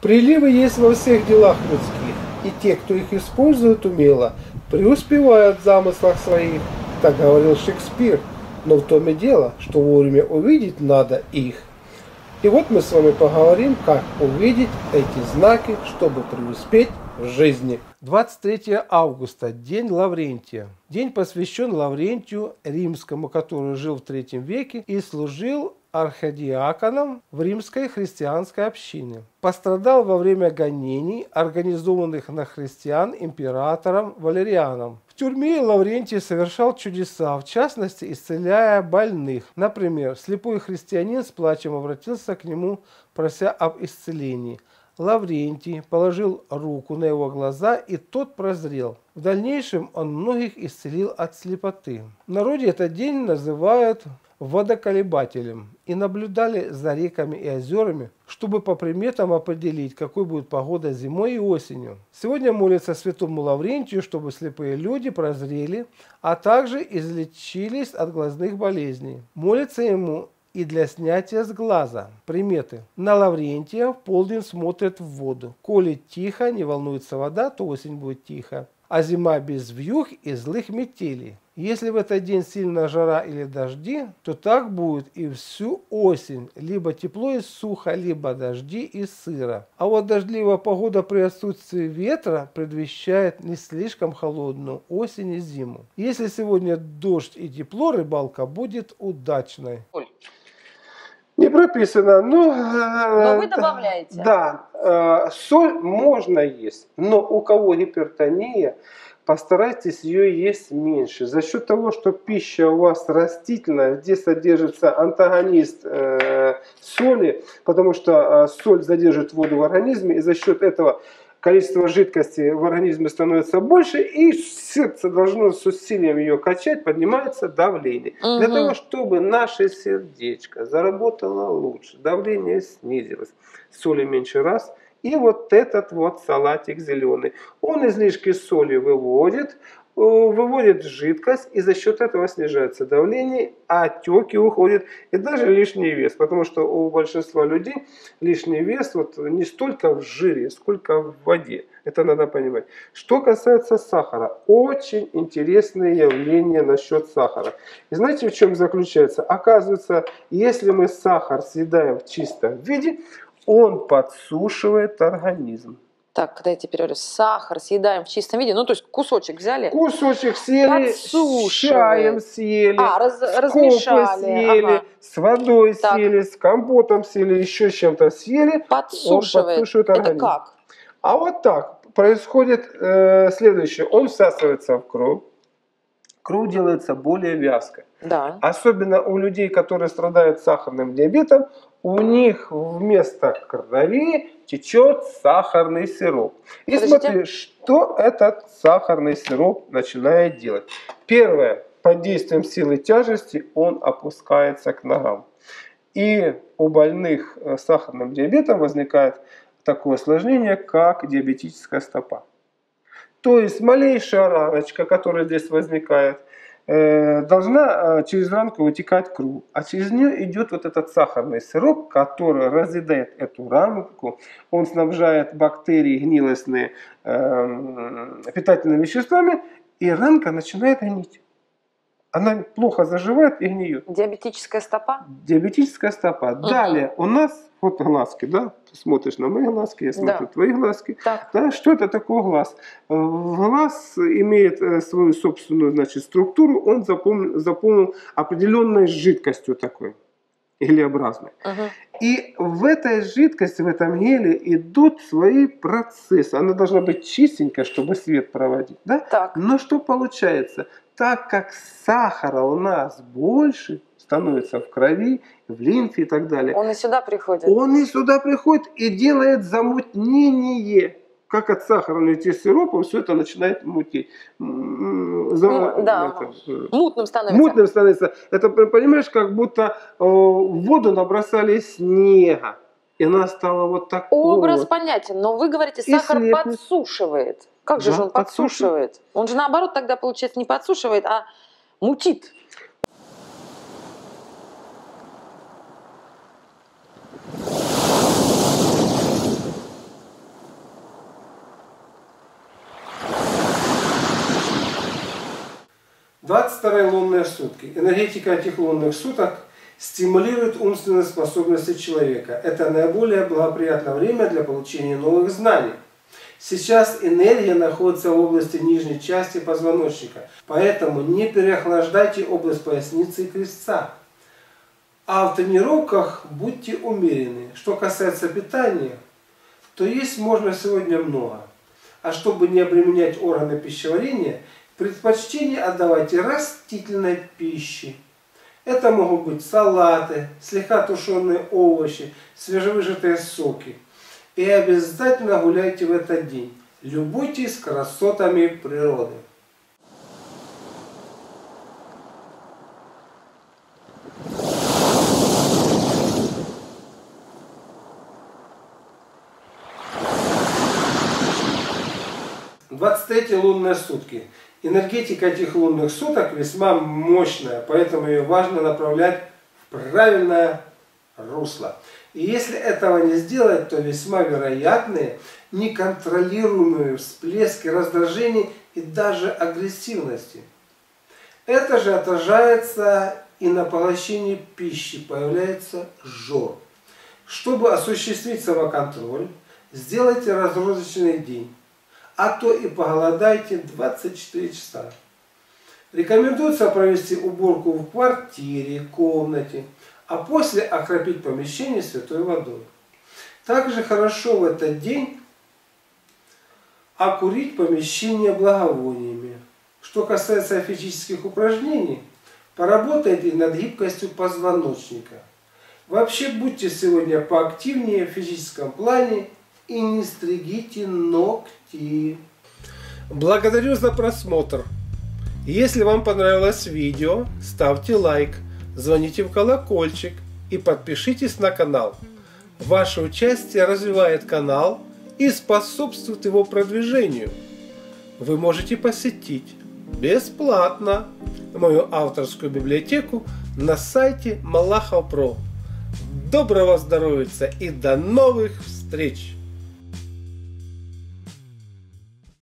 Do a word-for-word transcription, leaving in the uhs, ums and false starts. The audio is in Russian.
Приливы есть во всех делах людских, и те, кто их использует умело, преуспевают в замыслах своих. Так говорил Шекспир. Но в том и дело, что вовремя увидеть надо их. И вот мы с вами поговорим, как увидеть эти знаки, чтобы преуспеть в жизни. двадцать третьего августа, день Лаврентия. День посвящен Лаврентию Римскому, который жил в третьем веке и служил архидиаконом в римской христианской общине. Пострадал во время гонений, организованных на христиан императором Валерианом. В тюрьме Лаврентий совершал чудеса, в частности, исцеляя больных. Например, слепой христианин с плачем обратился к нему, прося об исцелении. Лаврентий положил руку на его глаза, и тот прозрел. В дальнейшем он многих исцелил от слепоты. В народе этот день называют водоколебателем и наблюдали за реками и озерами, чтобы по приметам определить, какой будет погода зимой и осенью. Сегодня молятся святому Лаврентию, чтобы слепые люди прозрели, а также излечились от глазных болезней. Молятся ему и для снятия с глаза. Приметы. На Лаврентия в полдень смотрят в воду. Коли тихо, не волнуется вода, то осень будет тихо, а зима без вьюг и злых метелей. Если в этот день сильная жара или дожди, то так будет и всю осень. Либо тепло и сухо, либо дожди и сыро. А вот дождливая погода при отсутствии ветра предвещает не слишком холодную осень и зиму. Если сегодня дождь и тепло, рыбалка будет удачной. Не прописано, но... Но вы добавляете. Да, э, соль можно есть, но у кого гипертония, постарайтесь ее есть меньше. За счет того, что пища у вас растительная, здесь содержится антагонист э, соли, потому что э, соль задержит воду в организме, и за счет этого количество жидкости в организме становится больше, и сердце должно с усилием ее качать, поднимается давление. Угу. Для того, чтобы наше сердечко заработало лучше, давление снизилось, соли меньше раз. И вот этот вот салатик зеленый, он излишки соли выводит, выводит жидкость, и за счет этого снижается давление, а отеки уходят, и даже лишний вес, потому что у большинства людей лишний вес вот не столько в жире, сколько в воде. Это надо понимать. Что касается сахара, очень интересное явление насчет сахара. И знаете, в чем заключается? Оказывается, если мы сахар съедаем в чистом виде, он подсушивает организм. Так, когда я теперь говорю, сахар съедаем в чистом виде, ну то есть кусочек взяли, кусочек съели, с чаем съели, а, раз, с размешали, съели, ага. с водой так. съели, с компотом съели, еще с чем-то съели, подсушивает. Он подсушивает организм. Это как? А вот так происходит э, следующее, он всасывается в кровь, кровь делается более вязкой. Да. Особенно у людей, которые страдают сахарным диабетом, у них вместо крови течет сахарный сироп. И Подождите. смотри, что этот сахарный сироп начинает делать. Первое, под действием силы тяжести он опускается к ногам. И у больных сахарным диабетом возникает такое осложнение, как диабетическая стопа. То есть малейшая раночка, которая здесь возникает, должна через ранку вытекать кровь, а через нее идет вот этот сахарный сироп, который разъедает эту ранку, он снабжает бактерии гнилостные э, питательными веществами, и ранка начинает гнить. Она плохо заживает и гниет. Диабетическая стопа? Диабетическая стопа. Угу. Далее у нас вот глазки, да? Ты смотришь на мои глазки, я смотрю да. твои глазки. Так. Да? Что это такое глаз? Глаз имеет свою собственную, значит, структуру, он заполнен, заполнен определенной жидкостью такой, гелеобразной. Угу. И в этой жидкости, в этом геле идут свои процессы. Она должна быть чистенькая, чтобы свет проводить. Да? Так. Но что получается? Так как сахара у нас больше становится в крови, в лимфе и так далее. Он и сюда приходит. Он и сюда приходит и делает замутнение. Как от сахарного сиропа все это начинает мутить. За, да. это, мутным становится. Мутным становится. Это, понимаешь, как будто э, в воду набросали снега. И она стала вот такой. Образ вот. понятен, но вы говорите, сахар подсушивает. Как же, да, же он подсушивает? подсушивает? Он же наоборот тогда, получается, не подсушивает, а мутит. двадцать вторые лунные сутки. Энергетика этих лунных суток стимулирует умственные способности человека. Это наиболее благоприятное время для получения новых знаний. Сейчас энергия находится в области нижней части позвоночника, поэтому не переохлаждайте область поясницы и крестца. А в тренировках будьте умеренны. Что касается питания, то есть можно сегодня много. А чтобы не обременять органы пищеварения, предпочтение отдавайте растительной пище. Это могут быть салаты, слегка тушеные овощи, свежевыжатые соки. И обязательно гуляйте в этот день. Любуйтесь красотами природы. двадцать третьи лунные сутки. Энергетика этих лунных суток весьма мощная, поэтому ее важно направлять в правильное русло. И если этого не сделать, то весьма вероятны неконтролируемые всплески раздражений и даже агрессивности. Это же отражается и на поглощении пищи, появляется жор. Чтобы осуществить самоконтроль, сделайте разгрузочный день. А то и поголодайте двадцать четыре часа. Рекомендуется провести уборку в квартире, комнате, а после окропить помещение святой водой. Также хорошо в этот день окурить помещение благовониями. Что касается физических упражнений, поработайте над гибкостью позвоночника. Вообще будьте сегодня поактивнее в физическом плане и не стригите ногти. Благодарю за просмотр. Если вам понравилось видео, ставьте лайк, звоните в колокольчик и подпишитесь на канал. Ваше участие развивает канал и способствует его продвижению. Вы можете посетить бесплатно мою авторскую библиотеку на сайте Малахов точка про. Доброго здоровья и до новых встреч!